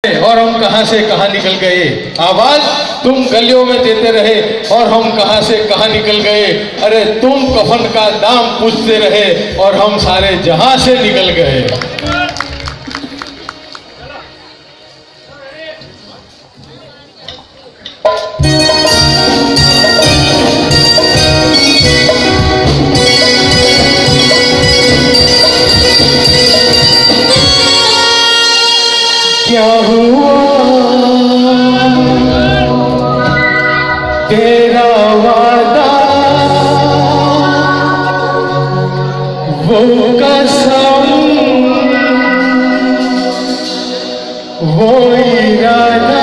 और हम कहां से कहां निकल गए। आवाज तुम गलियों में देते रहे और हम कहां से कहां निकल गए। अरे तुम कफन का दाम पूछते रहे और हम सारे जहां से निकल गए। क्या हुआ तेरा वादा, वो कसम, वो इरादा,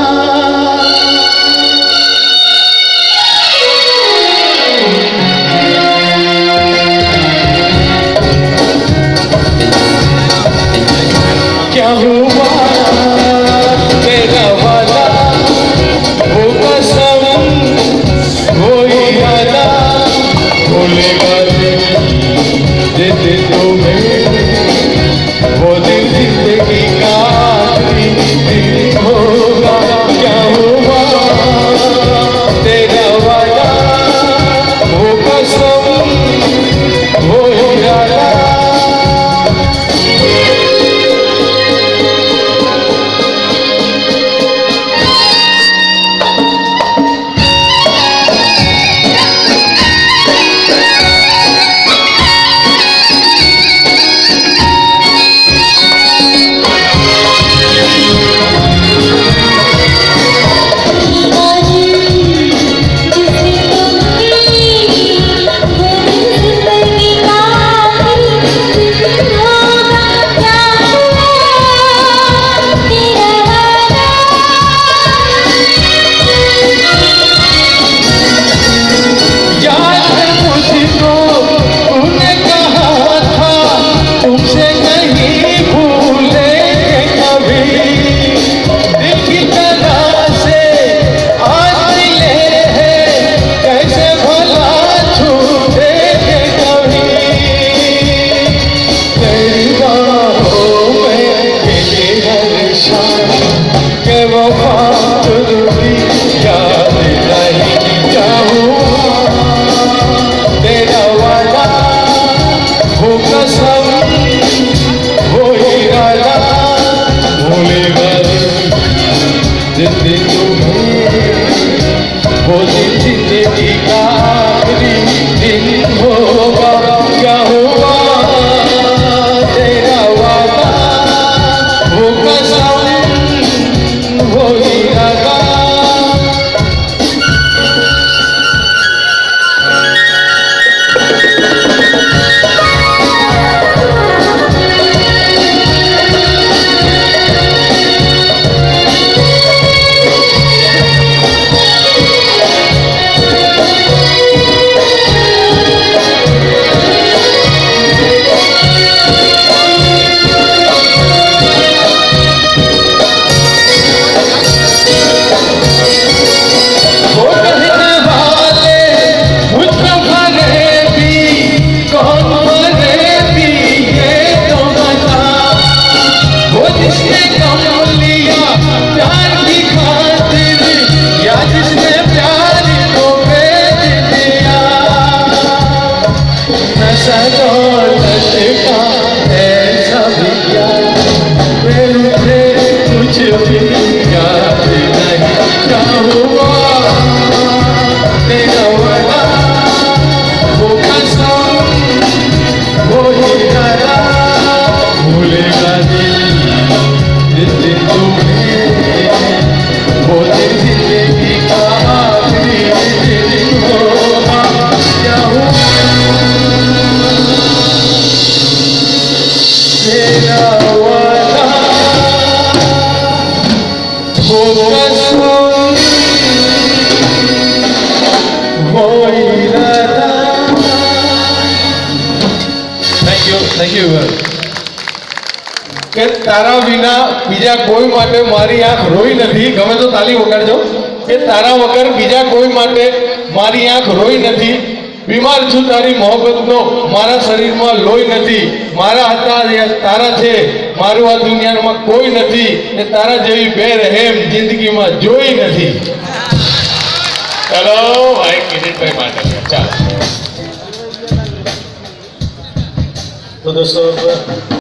क्या हुआ तेरा वादा, वो कसम, वो इरादा, भूलेगा देते तुम्हें वो दिन जिंदगी का आखिरी दिन होगा। क्या हुआ तेरा वादा, वो कसम, वो इरादा। वो दिन जिंदगी का आखिरी दिन होगा। क्या हुआ तेरा वादा, वो कसम, वो इरादा। કે તારા વિના બીજા કોઈ માટે મારી આંખ રોઈ નથી। ગમે તો તાલી વગાડજો કે તારા વગર બીજા કોઈ માટે મારી આંખ રોઈ નથી। બીમાર છું તારી મોહબ્બતનો, મારા શરીરમાં લોહી નથી, મારા હતા એ તારા છે, મારું આ દુનિયામાં કોઈ નથી, ને તારા જેવી બેરહેમ જિંદગીમાં જોઈ નથી. ચલો ભાઈ કિરીટભાઈ માટે ચાલો. તો દોસ્તો